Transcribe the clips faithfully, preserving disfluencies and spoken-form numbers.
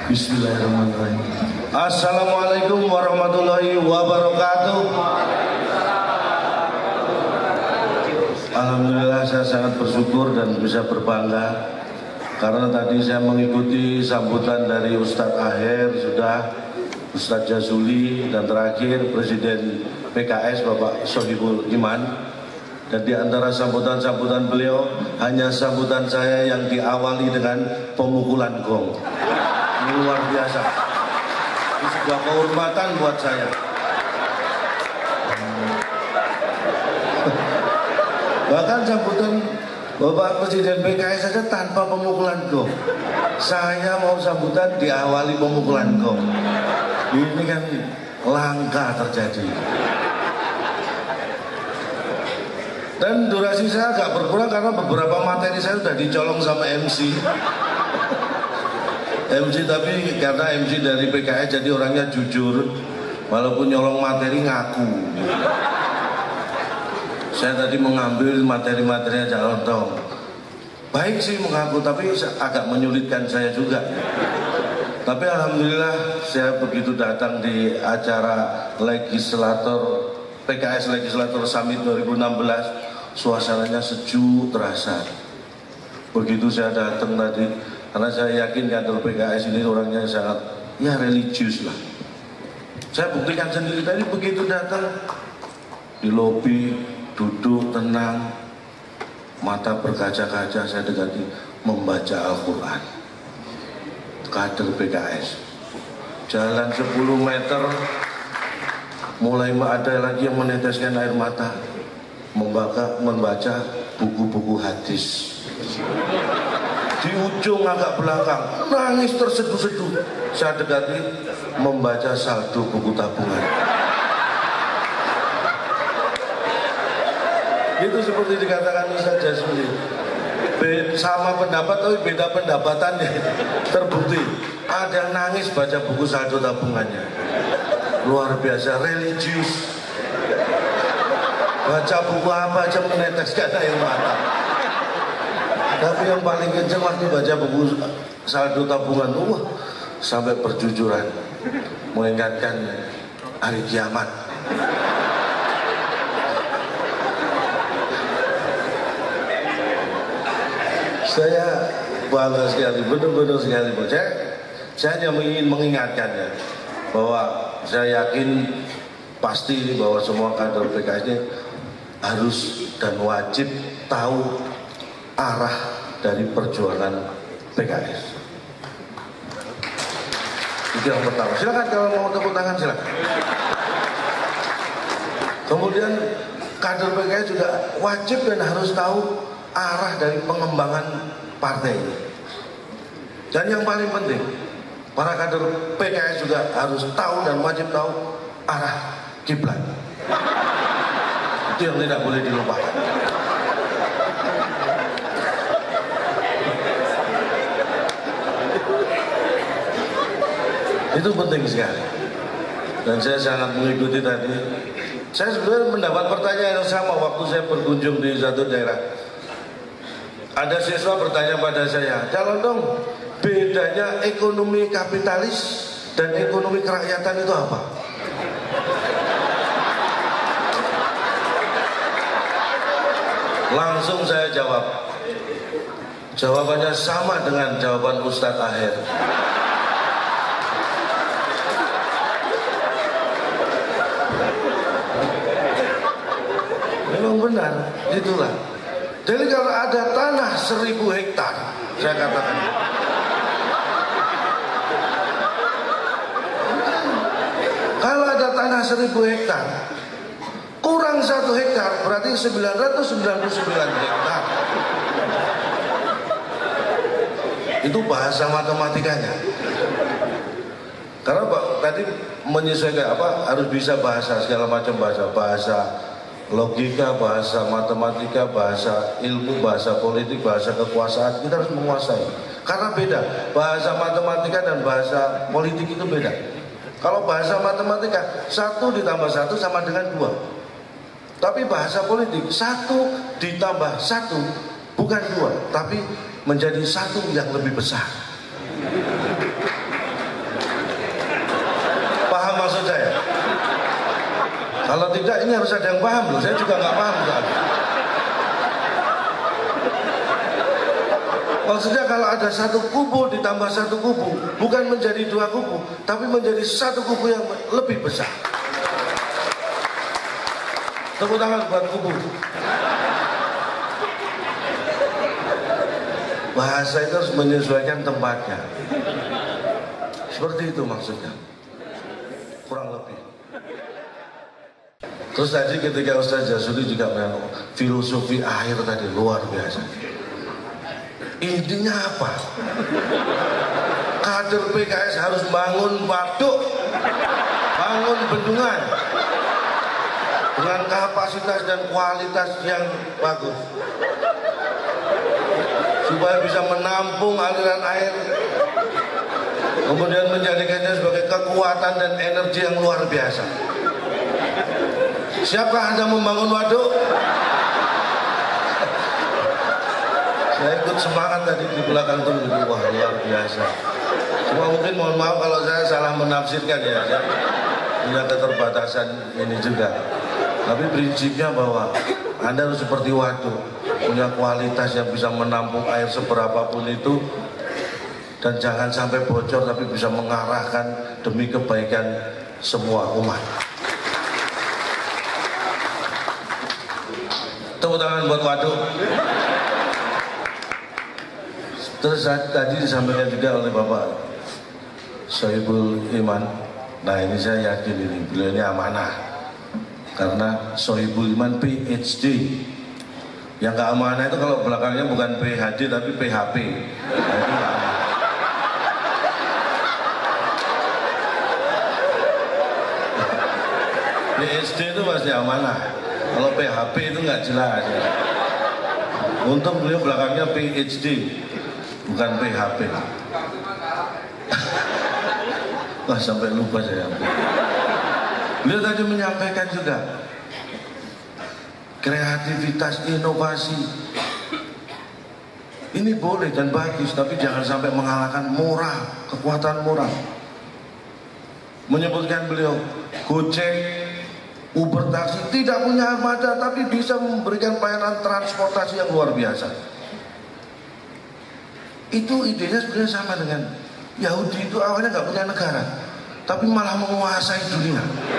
Bismillahirrahmanirrahim. Assalamualaikum warahmatullahi wabarakatuh. Alhamdulillah saya sangat bersyukur dan bisa berbangga karena tadi saya mengikuti sambutan dari Ustadz Aher, sudah Ustadz Jazuli, dan terakhir Presiden P K S Bapak Sohibul Iman. Dan di antara sambutan-sambutan beliau, hanya sambutan saya yang diawali dengan pemukulan gong. Ini luar biasa. Ini sebuah kehormatan buat saya. Bahkan sambutan Bapak Presiden P K S saja tanpa pemukulan gong. Saya mau sambutan diawali pemukulan gong. Ini kan langka terjadi. Dan durasi saya agak berkurang karena beberapa materi saya sudah dicolong sama M C. M C tapi karena M C dari P K S jadi orangnya jujur, walaupun nyolong materi ngaku. Saya tadi mengambil materi-materinya Jalan Tong. Baik sih mengaku, tapi agak menyulitkan saya juga. Tapi alhamdulillah saya begitu datang di acara legislator P K S Legislator Summit dua ribu enam belas, suasananya sejuk terasa. Begitu saya datang tadi, karena saya yakin kader P K S ini orangnya sangat ya religius lah. Saya buktikan sendiri tadi begitu datang di lobi, duduk tenang, mata berkaca-kaca, saya dekati membaca Al-Quran. Kader P K S jalan sepuluh meter, mulai ada lagi yang meneteskan air mata, membaca, membaca buku-buku hadis. Di ujung agak belakang nangis terseduh-seduh, saya dekati membaca saldo buku tabungan. Itu seperti dikatakan Ustaz Jazuli, sama pendapat tapi beda pendapatannya. Terbukti ada yang nangis baca buku saldo tabungannya. Luar biasa, religius. Baca buku apa aja meneteskan air mata. Tapi yang paling kenceng waktu baca buku saldo tabungan, wah, sampai perjujuran, mengingatkan hari kiamat. Saya bangga sekali, benar-benar sekali. Saya, saya hanya ingin mengingatkannya bahwa saya yakin pasti bahwa semua kader P K S ini harus dan wajib tahu arah dari perjuangan P K S. Itu yang pertama. Silakan kalau mau tepuk tangan silakan. Kemudian kader P K S juga wajib dan harus tahu arah dari pengembangan partai ini. Dan yang paling penting, para kader P K S juga harus tahu dan wajib tahu arah kiblat. Itu yang tidak boleh dilupakan. Itu penting sekali. Dan saya sangat mengikuti tadi. Saya sebenarnya mendapat pertanyaan yang sama waktu saya berkunjung di satu daerah. Ada siswa bertanya pada saya, "Calon dong, bedanya ekonomi kapitalis dan ekonomi kerakyatan itu apa?" Langsung saya jawab. Jawabannya sama dengan jawaban Ustadz Aher. Memang benar, itulah. Jadi kalau ada tanah seribu hektar, saya katakan, kalau ada tanah seribu hektar, kurang satu hektar berarti sembilan ratus sembilan puluh sembilan hektar. Itu bahasa matematikanya. Karena Pak tadi menyesuaikan apa harus bisa bahasa segala macam bahasa bahasa. Logika, bahasa matematika, bahasa ilmu, bahasa politik, bahasa kekuasaan, kita harus menguasai. Karena beda, bahasa matematika dan bahasa politik itu beda. Kalau bahasa matematika, satu ditambah satu sama dengan dua. Tapi bahasa politik, satu ditambah satu bukan dua, tapi menjadi satu yang lebih besar. Kalau tidak ini harus ada yang paham loh. Saya juga nggak paham soalnya. Maksudnya kalau ada satu kubu ditambah satu kubu, bukan menjadi dua kubu, tapi menjadi satu kubu yang lebih besar. Tepuk tangan buat kubu. Bahasa itu harus menyesuaikan tempatnya. Seperti itu maksudnya. Kurang lebih. Terus tadi ketika Ustaz Jasuli juga bilang filosofi air tadi luar biasa. Intinya apa? Kader P K S harus bangun waduk, bangun bendungan dengan kapasitas dan kualitas yang bagus, supaya bisa menampung aliran air, kemudian menjadikannya sebagai kekuatan dan energi yang luar biasa. Siapkah Anda membangun waduk? Saya ikut semangat tadi di belakang tuh, wah luar biasa. Cuma mungkin mohon maaf kalau saya salah menafsirkan ya, saya punya keterbatasan ini juga. Tapi prinsipnya bahwa Anda harus seperti waduk, punya kualitas yang bisa menampung air seberapapun itu, dan jangan sampai bocor tapi bisa mengarahkan demi kebaikan semua umat. Tepuk tangan buat waduk. Terus tadi disampaikan juga oleh Bapak Sohibul Iman. Nah ini saya yakin ini beliau ini amanah, karena Sohibul Iman P H D. Yang gak amanah itu kalau belakangnya bukan P H D tapi P H P. Nah, itu gak amanah. P H D itu pasti amanah. Kalau P H P itu nggak jelas. Untung beliau belakangnya P H D, bukan P H P. Wah sampai lupa saya. Beliau tadi menyampaikan juga kreativitas, inovasi. Ini boleh dan bagus, tapi jangan sampai mengalahkan moral, kekuatan moral. Menyebutkan beliau Gojek, Uber taksi tidak punya armada tapi bisa memberikan pelayanan transportasi yang luar biasa. Itu idenya sebenarnya sama dengan Yahudi, itu awalnya nggak punya negara tapi malah menguasai dunia.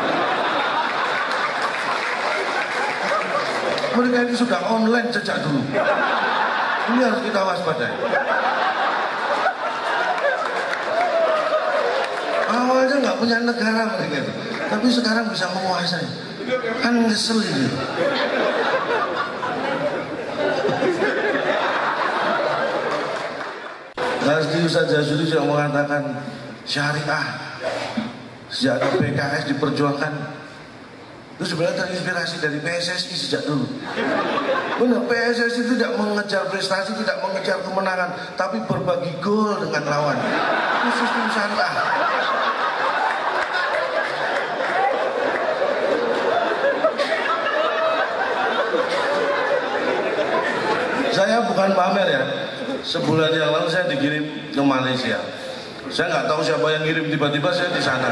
Mereka ini sudah online sejak dulu. Ini harus kita waspadai. Awalnya nggak punya negara mereka itu, tapi sekarang bisa menguasai. Kan ngesel ini. Tadi Ustaz Jasuli juga mengatakan syariah sejak P K S diperjuangkan itu sebenarnya terinspirasi dari P S S I sejak dulu. Benar, P S S I tidak mengejar prestasi, tidak mengejar kemenangan, tapi berbagi gol dengan lawan. Itu sistem syariah. Saya bukan pamer ya. Sebulan yang lalu saya dikirim ke Malaysia. Saya nggak tahu siapa yang ngirim, tiba-tiba saya di sana.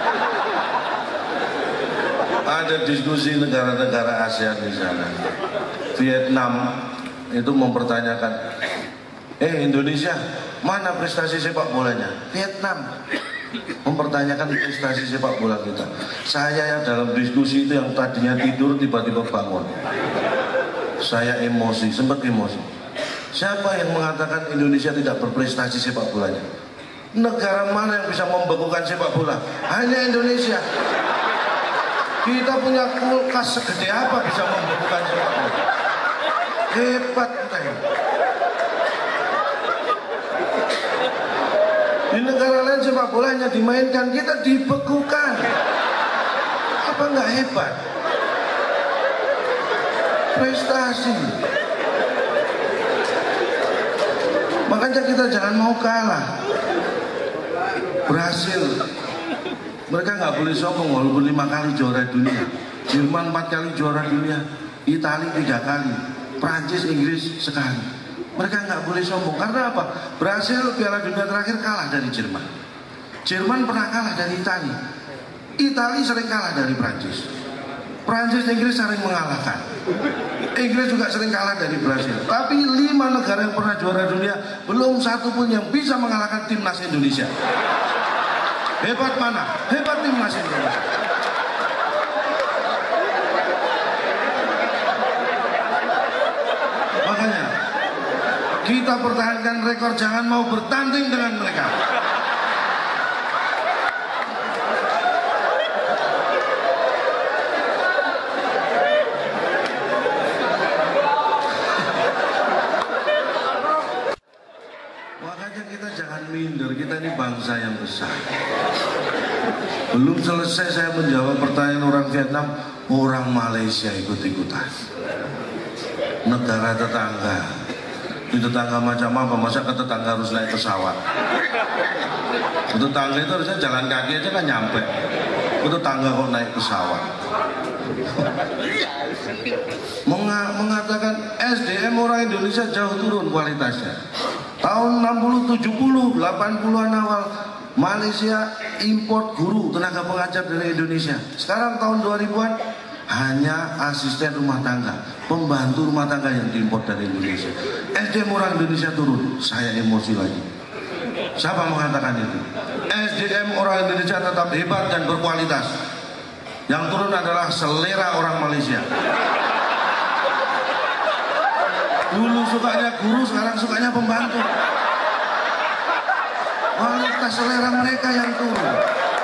Ada diskusi negara-negara ASEAN di sana. Vietnam itu mempertanyakan, eh Indonesia, mana prestasi sepak bolanya? Vietnam mempertanyakan prestasi sepak bola kita. Saya yang dalam diskusi itu yang tadinya tidur tiba-tiba bangun. Saya emosi, sempat emosi. Siapa yang mengatakan Indonesia tidak berprestasi sepak bolanya? Negara mana yang bisa membekukan sepak bola? Hanya Indonesia. Kita punya kulkas segede apa bisa membekukan sepak bola? Hebat kita ini. Di negara lain sepak bola hanya dimainkan, kita dibekukan. Apa nggak hebat? Prestasi. Makanya kita jangan mau kalah. Brasil, mereka nggak boleh sombong walaupun lima kali juara dunia. Jerman empat kali juara dunia, Italia tiga kali, Prancis, Inggris sekali. Mereka nggak boleh sombong karena apa? Brasil Piala Dunia terakhir kalah dari Jerman. Jerman pernah kalah dari Italia. Italia sering kalah dari Prancis. Prancis, Inggris sering mengalahkan. Inggris juga sering kalah dari Brasil. Tapi lima negara yang pernah juara dunia belum satu pun yang bisa mengalahkan timnas Indonesia. Hebat mana? Hebat timnas Indonesia. Makanya kita pertahankan rekor, jangan mau bertanding dengan mereka. Makanya kita jangan minder, kita ini bangsa yang besar. Belum selesai saya menjawab pertanyaan orang Vietnam, orang Malaysia ikut-ikutan. Negara tetangga, di tetangga macam apa? Masa ke tetangga harus naik pesawat? Ke tetangga itu harusnya jalan kaki aja kan nyampe. Ke tetangga kok naik pesawat? Mengatakan S D M orang Indonesia jauh turun kualitasnya. Tahun enam puluh, tujuh puluh, delapan puluhan awal Malaysia import guru tenaga pengajar dari Indonesia. Sekarang tahun dua ribuan hanya asisten rumah tangga, pembantu rumah tangga yang diimport dari Indonesia. S D M orang Indonesia turun, saya emosi lagi. Siapa mengatakan itu? S D M orang Indonesia tetap hebat dan berkualitas. Yang turun adalah selera orang Malaysia. Dulu sukanya guru, sekarang sukanya pembantu. Kualitas selera mereka yang turun.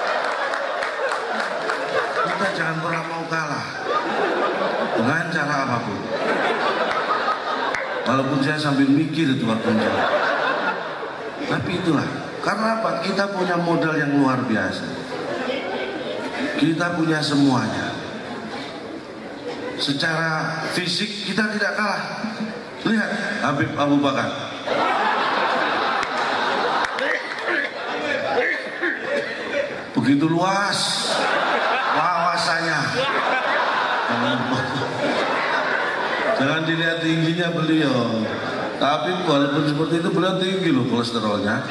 Kita jangan pernah mau kalah dengan cara apapun. Walaupun saya sambil mikir itu waktu menjawab. Tapi itulah, karena apa? Kita punya modal yang luar biasa. Kita punya semuanya. Secara fisik kita tidak kalah. Lihat Habib Abu Bakar. Begitu luas wawasannya. Jangan dilihat tingginya beliau, tapi walaupun seperti itu beliau tinggi loh kolesterolnya.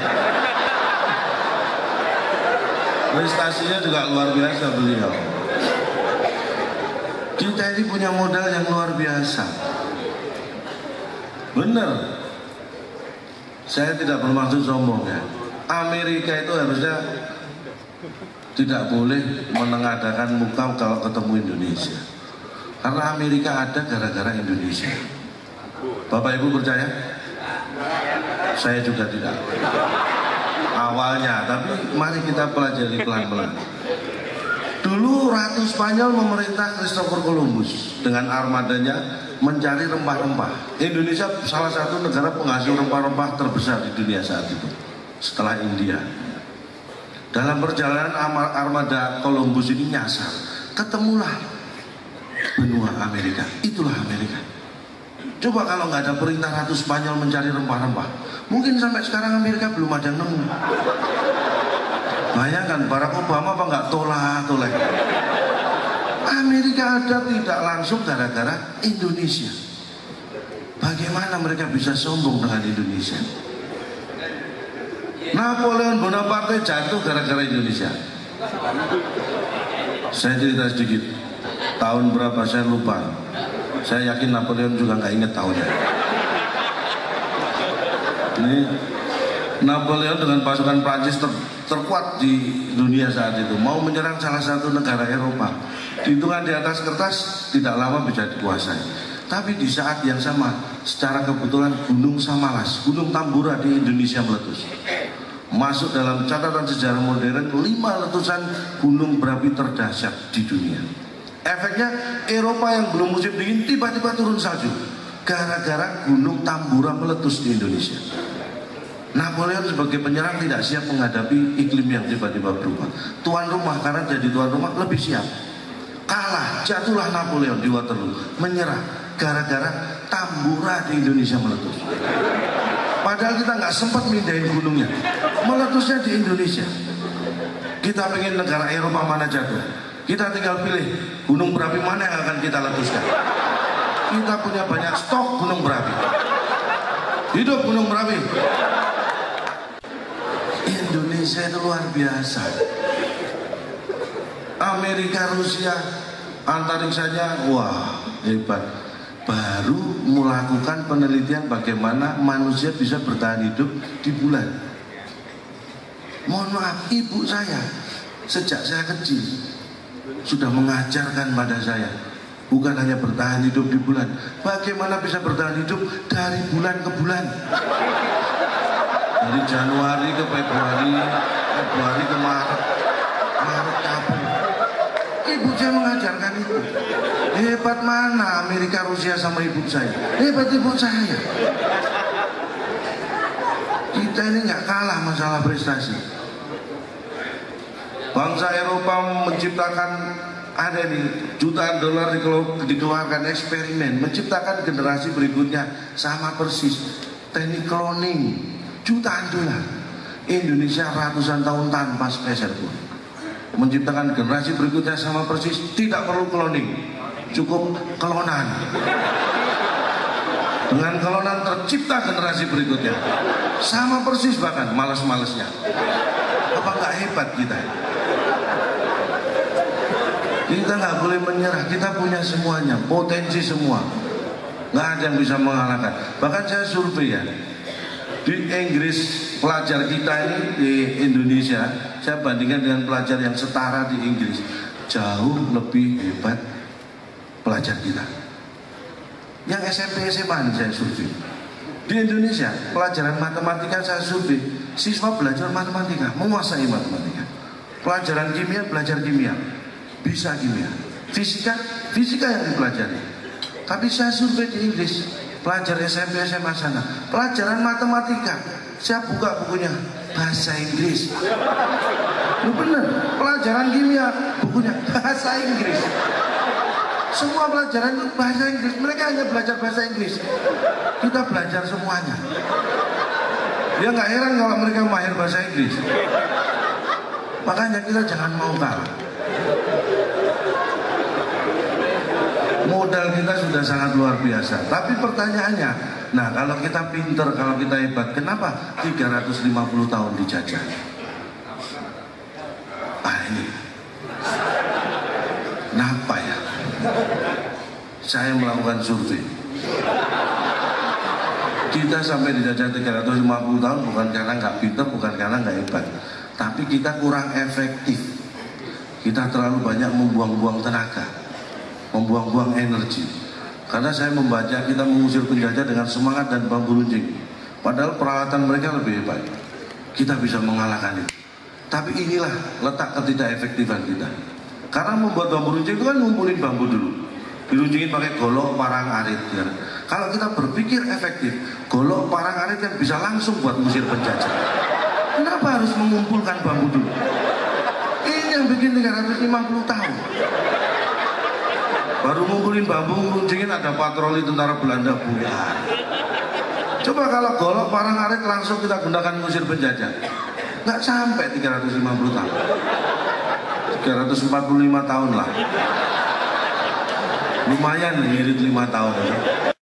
Prestasinya juga luar biasa beliau. Kita ini punya modal yang luar biasa. Benar. Saya tidak bermaksud sombong ya. Amerika itu harusnya tidak boleh menengadakan muka kalau ketemu Indonesia. Karena Amerika ada gara-gara Indonesia. Bapak Ibu percaya? Saya juga tidak. Awalnya, tapi mari kita pelajari pelan-pelan. Dulu Ratu Spanyol memerintah Christopher Columbus dengan armadanya mencari rempah-rempah. Indonesia salah satu negara penghasil rempah-rempah terbesar di dunia saat itu, setelah India. Dalam perjalanan armada Columbus ini nyasar, ketemulah benua Amerika. Itulah Amerika. Coba kalau nggak ada perintah Ratu Spanyol mencari rempah-rempah, mungkin sampai sekarang Amerika belum ada yang nemu. Bayangkan Barack Obama apa nggak tolah-toleh. Amerika ada tidak langsung gara-gara Indonesia. Bagaimana mereka bisa sombong dengan Indonesia? Napoleon Bonaparte jatuh gara-gara Indonesia. Saya cerita sedikit. Tahun berapa saya lupa. Saya yakin Napoleon juga nggak ingat tahunnya. Ini Napoleon dengan pasukan Prancis ter, terkuat di dunia saat itu mau menyerang salah satu negara Eropa. Dihitungan di atas kertas tidak lama bisa dikuasai. Tapi di saat yang sama, secara kebetulan Gunung Samalas, Gunung Tambora di Indonesia meletus. Masuk dalam catatan sejarah modern lima letusan gunung berapi terdahsyat di dunia. Efeknya Eropa yang belum musim dingin tiba-tiba turun salju gara-gara Gunung Tambora meletus di Indonesia. Napoleon sebagai penyerang tidak siap menghadapi iklim yang tiba-tiba berubah. Tuan rumah karena jadi tuan rumah lebih siap. Kalah, jatuhlah Napoleon di Waterloo, menyerah gara-gara Tambora di Indonesia meletus. Padahal kita nggak sempat mindahin gunungnya, meletusnya di Indonesia. Kita pengen negara Eropa mana jatuh, kita tinggal pilih gunung berapi mana yang akan kita letuskan. Kita punya banyak stok gunung berapi. Hidup gunung berapi. Indonesia itu luar biasa. Amerika, Rusia, Antariksanya, wah hebat. Baru melakukan penelitian bagaimana manusia bisa bertahan hidup di bulan. Mohon maaf, ibu saya sejak saya kecil sudah mengajarkan pada saya, bukan hanya bertahan hidup di bulan, bagaimana bisa bertahan hidup dari bulan ke bulan, dari Januari ke Februari, Februari ke Maret, Maret ke April. Ibu saya mengajarkan itu. Hebat mana Amerika, Rusia sama ibu saya? Hebat ibu saya. Kita ini nggak kalah masalah prestasi. Bangsa Eropa menciptakan, ada nih jutaan dolar dikeluarkan eksperimen, menciptakan generasi berikutnya sama persis. Teknik cloning, jutaan dolar. Indonesia ratusan tahun tanpa spesial pun menciptakan generasi berikutnya sama persis, tidak perlu cloning, cukup klonan. Dengan klonan tercipta generasi berikutnya sama persis, bahkan malas-malesnya. Apa nggak hebat kita? Kita nggak boleh menyerah, kita punya semuanya, potensi semua, nggak ada yang bisa mengalahkan. Bahkan saya survei ya, di Inggris pelajar kita ini di Indonesia, saya bandingkan dengan pelajar yang setara di Inggris, jauh lebih hebat pelajar kita. Yang S M P S M A saya survei. Di Indonesia pelajaran matematika saya survei, siswa belajar matematika, menguasai matematika. Pelajaran kimia belajar kimia, bisa kimia. Fisika, fisika yang dipelajari. Tapi saya survei di Inggris, pelajar S M P S M A sana, pelajaran matematika, saya buka bukunya bahasa Inggris. Lu bener, pelajaran kimia bukunya bahasa Inggris. Semua pelajaran itu bahasa Inggris. Mereka hanya belajar bahasa Inggris, kita belajar semuanya. Ya nggak heran kalau mereka mahir bahasa Inggris. Makanya kita jangan mau kalah. Modal kita sudah sangat luar biasa. Tapi pertanyaannya, nah kalau kita pinter, kalau kita hebat, kenapa tiga ratus lima puluh tahun dijajah? Ah ini, kenapa ya? Saya melakukan survei. Kita sampai dijajah tiga ratus lima puluh tahun bukan karena nggak pinter, bukan karena nggak hebat, tapi kita kurang efektif. Kita terlalu banyak membuang-buang tenaga, membuang-buang energi. Karena saya membaca kita mengusir penjajah dengan semangat dan bambu runcing, padahal peralatan mereka lebih hebat. Kita bisa mengalahkan itu. Tapi inilah letak ketidakefektifan kita. Karena membuat bambu runcing itu kan ngumpulin bambu dulu, diruncingin pakai golok parang arit ya. Kalau kita berpikir efektif, golok parang arit kan bisa langsung buat musir penjajah. Kenapa harus mengumpulkan bambu dulu? Ini yang bikin tiga ratus lima puluh tahun. Baru ngumpulin bambu, runcingin ada patroli tentara Belanda bulan. Coba kalau golok parang arit langsung kita gunakan musir penjajah, nggak sampai tiga ratus lima puluh tahun, tiga ratus empat puluh lima tahun lah. Lumayan ngirit lima tahun ya.